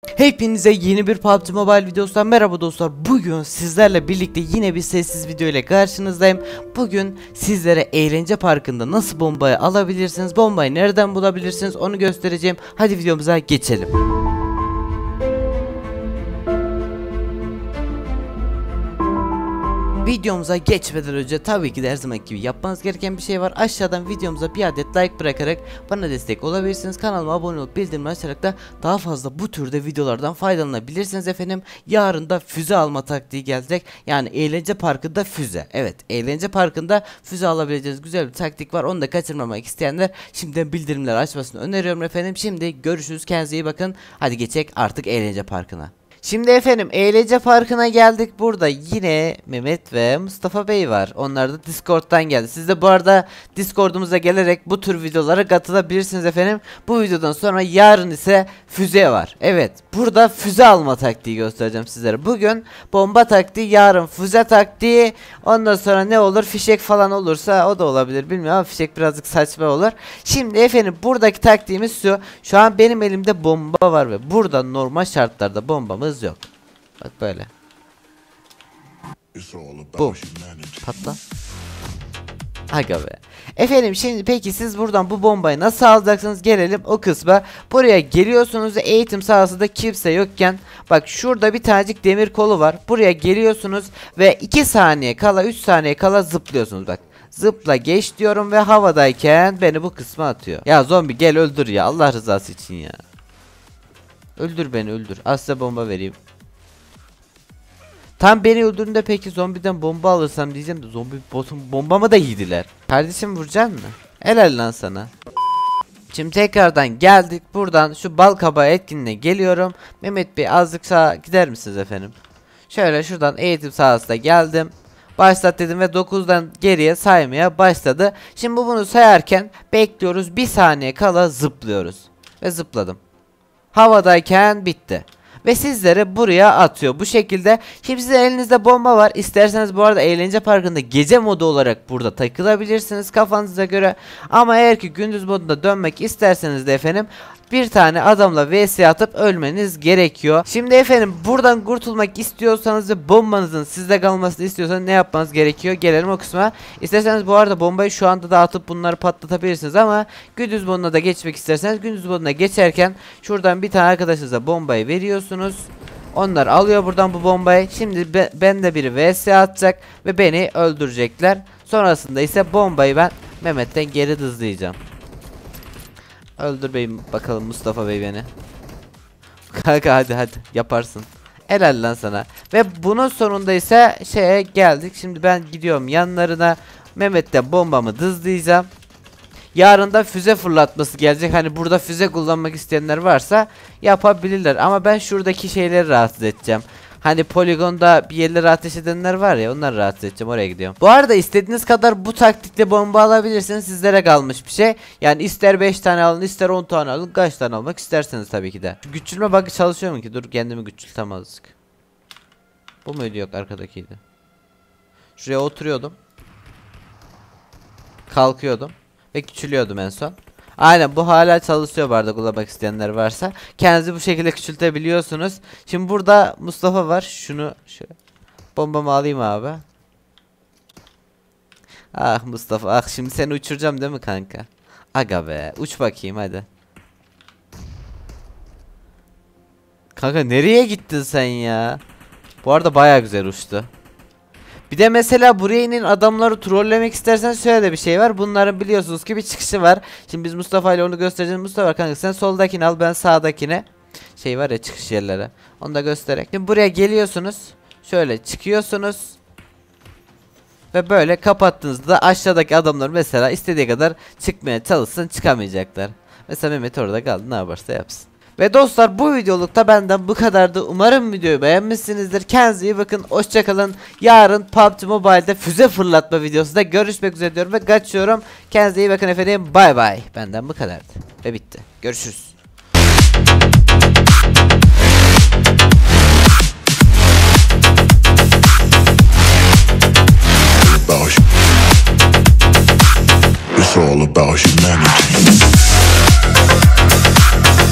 Hepinize yeni bir PUBG Mobile videosundan merhaba dostlar. Bugün sizlerle birlikte yine bir sessiz video ile karşınızdayım. Bugün sizlere eğlence parkında nasıl bombayı alabilirsiniz, bombayı nereden bulabilirsiniz onu göstereceğim. Hadi videomuza geçelim. Videomuza geçmeden önce tabii ki de her zaman gibi yapmanız gereken bir şey var. Aşağıdan videomuza bir adet like bırakarak bana destek olabilirsiniz. Kanalıma abone olup bildirimleri açarak da daha fazla bu türde videolardan faydalanabilirsiniz efendim. Yarın da füze alma taktiği gelecek. Yani eğlence parkında füze. Evet, eğlence parkında füze alabileceğiniz güzel bir taktik var. Onu da kaçırmamak isteyenler şimdiden bildirimleri açmasını öneriyorum efendim. Şimdi görüşürüz, kendinize iyi bakın. Hadi geçecek artık eğlence parkına. Şimdi efendim eğlence parkına geldik. Burada yine Mehmet ve Mustafa Bey var. Onlar da Discord'dan geldi. Siz de bu arada Discord'umuza gelerek bu tür videolara katılabilirsiniz efendim. Bu videodan sonra yarın ise füze var. Evet, burada füze alma taktiği göstereceğim sizlere. Bugün bomba taktiği, yarın füze taktiği. Ondan sonra ne olur? Fişek falan olursa o da olabilir, bilmiyorum ama fişek birazcık saçma olur. Şimdi efendim buradaki taktiğimiz şu. Şu an benim elimde bomba var ve burada normal şartlarda bombamız yok. Bak böyle. Bum. Patla. Aga be. Efendim şimdi peki siz buradan bu bombayı nasıl alacaksınız? Gelelim o kısma. Buraya geliyorsunuz, eğitim sahasında kimse yokken bak şurada bir tanecik demir kolu var. Buraya geliyorsunuz ve 2 saniye kala 3 saniye kala zıplıyorsunuz bak. Zıpla geç diyorum ve havadayken beni bu kısma atıyor. Ya zombi gel öldür ya, Allah rızası için ya. Öldür beni, öldür. Az size bomba vereyim. Tam beni öldürdüğünde peki zombiden bomba alırsam diyeceğim de zombi bombamı da yediler. Kardeşim vuracaksın mı? Helal lan sana. Şimdi tekrardan geldik, buradan şu bal kabağı etkinliğine geliyorum. Mehmet Bey azıcık sağa gider misiniz efendim? Şöyle şuradan eğitim sahasına geldim. Başlat dedim ve 9'dan geriye saymaya başladı. Şimdi bunu sayarken bekliyoruz, 1 saniye kala zıplıyoruz. Ve zıpladım. Havadayken bitti. Ve sizlere buraya atıyor bu şekilde. Şimdi sizin elinizde bomba var. İsterseniz bu arada eğlence parkında gece modu olarak burada takılabilirsiniz kafanıza göre. Ama eğer ki gündüz modunda dönmek isterseniz de efendim bir tane adamla vs atıp ölmeniz gerekiyor. Şimdi efendim buradan kurtulmak istiyorsanız ve bombanızın sizde kalmasını istiyorsanız ne yapmanız gerekiyor? Gelelim o kısma. İsterseniz bu arada bombayı şu anda da atıp bunları patlatabilirsiniz ama gündüz moduna da geçmek isterseniz gündüz moduna geçerken şuradan bir tane arkadaşınıza bombayı veriyorsunuz. Onlar alıyor buradan bu bombayı. Şimdi ben de biri vs atacak ve beni öldürecekler. Sonrasında ise bombayı ben Mehmet'ten geri dızlayacağım. Öldür beyim bakalım Mustafa Bey beni. Kanka hadi yaparsın. Helal lan sana. Ve bunun sonunda ise şeye geldik. Şimdi ben gidiyorum yanlarına. Mehmet'ten bombamı dızlayacağım. Yarın da füze fırlatması gelecek. Hani burada füze kullanmak isteyenler varsa yapabilirler. Ama ben şuradaki şeyleri rahatsız edeceğim. Hani poligonda bir yerlere ateş edenler var ya, onları rahatsız edeceğim, oraya gidiyorum. Bu arada istediğiniz kadar bu taktikle bomba alabilirsiniz, sizlere kalmış bir şey. Yani ister 5 tane alın, ister 10 tane alın, kaç tane almak isterseniz tabii ki de. Şu güçülme bug'ı çalışıyor mu ki? Dur kendimi küçültem azıcık. Bu muydu? Yok, arkadakiydi. Şuraya oturuyordum. Kalkıyordum. Ve küçülüyordum en son. Aynen, bu hala çalışıyor bu arada, kullanmak isteyenler varsa. Kendinizi bu şekilde küçültebiliyorsunuz. Şimdi burada Mustafa var. Şunu şöyle bombamı alayım abi. Ah Mustafa, ah şimdi seni uçuracağım değil mi kanka? Aga be, uç bakayım hadi. Kanka nereye gittin sen ya? Bu arada baya güzel uçtu. Bir de mesela buraya inin adamları trollemek isterseniz şöyle de bir şey var. Bunların biliyorsunuz ki bir çıkışı var. Şimdi biz Mustafa ile onu göstereceğiz. Mustafa kanka sen soldakini al, ben sağdakine. Şey var ya, çıkış yerleri. Onu da göstererek. Şimdi buraya geliyorsunuz. Şöyle çıkıyorsunuz. Ve böyle kapattığınızda aşağıdaki adamlar mesela istediği kadar çıkmaya çalışsın, çıkamayacaklar. Mesela Mehmet orada kaldı, ne yaparsa yapsın. Ve dostlar bu videolukta benden bu kadardı. Umarım videoyu beğenmişsinizdir. Kendinize iyi bakın. Hoşçakalın. Yarın PUBG Mobile'de füze fırlatma videosunda görüşmek üzere diyorum ve kaçıyorum. Kendinize iyi bakın efendim. Bay bay. Benden bu kadardı. Ve bitti. Görüşürüz. It's all about humanity.